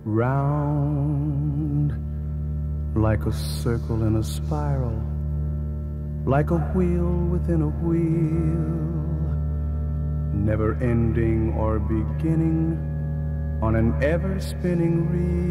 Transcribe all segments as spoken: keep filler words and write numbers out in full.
round like a circle in a spiral, like a wheel within a wheel, never ending or beginning on an ever-spinning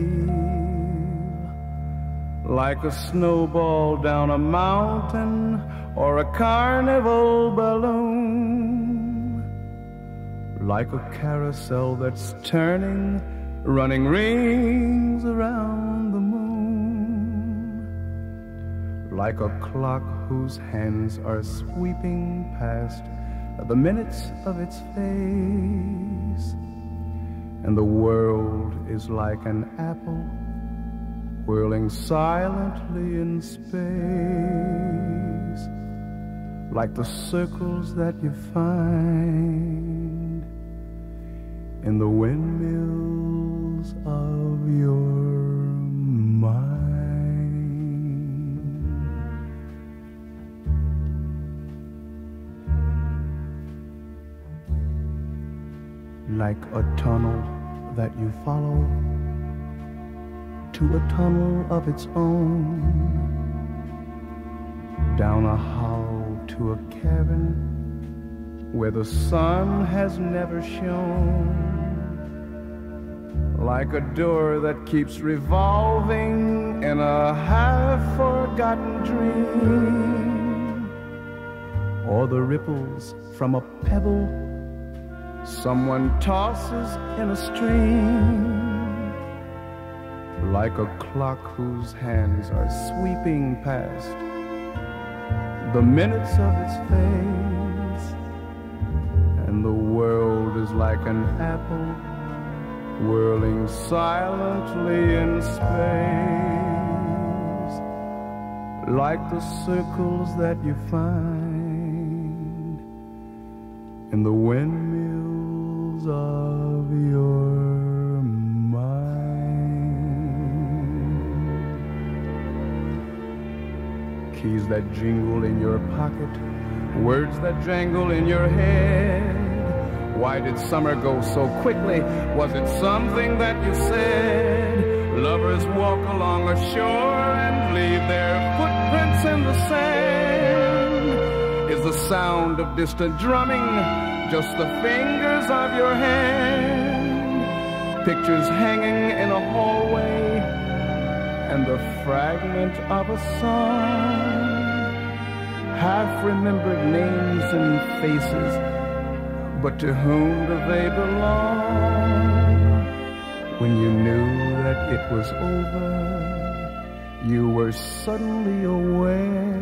reel, like a snowball down a mountain or a carnival balloon, like a carousel that's turning, running rings around the moon, like a clock whose hands are sweeping past the minutes of its face, and the world is like an apple whirling silently in space, like the circles that you find in the windmills of your mind. Like a tunnel that you follow to a tunnel of its own, down a hollow to a cavern where the sun has never shone, like a door that keeps revolving in a half-forgotten dream, or the ripples from a pebble someone tosses in a stream, like a clock whose hands are sweeping past the minutes of its face, and the world is like an apple whirling silently in space, like the circles that you find in the windmills of your mind. Keys that jingle in your pocket, words that jangle in your head. Why did summer go so quickly? Was it something that you said? Lovers walk along a shore and leave their footprints in the sand. Is the sound of distant drumming just the fingers of your hand? Pictures hanging in a hallway and the fragment of a song, half-remembered names and faces, but to whom do they belong? When you knew that it was over, you were suddenly aware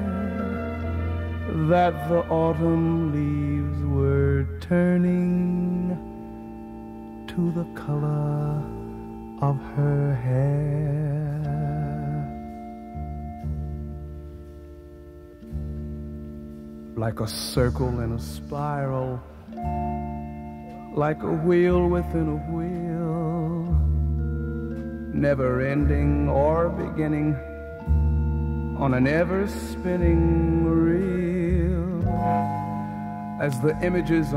that the autumn leaves were turning to the color of her hair. Like a circle in a spiral, like a wheel within a wheel, never ending or beginning on an ever-spinning reel, as the images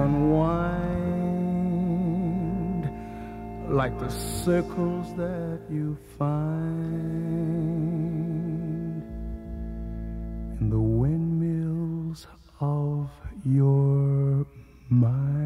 unwind, like the circles that you find in the windmills of your mind.